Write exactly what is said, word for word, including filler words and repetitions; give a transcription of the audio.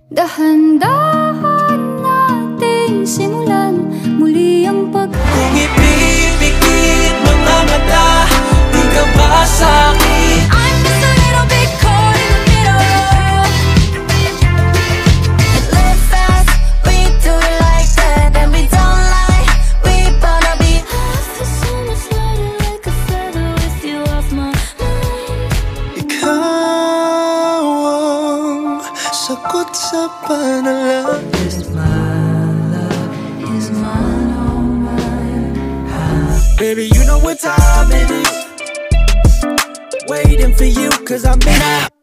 Dahan-dahan nating simulan muli ang pag- Kung ipipikit mga mata, di ka ba sa'kin? I'm just a little bit caught in the middle. Live fast, we do it like that, and we don't lie. We wanna be I feel so much lighter like a feather with you off my mind. Ikaw ang sagot sa panalangin. Is my love, is mine, oh mine. Baby, you know what time it is. Waiting for you, cause I'm in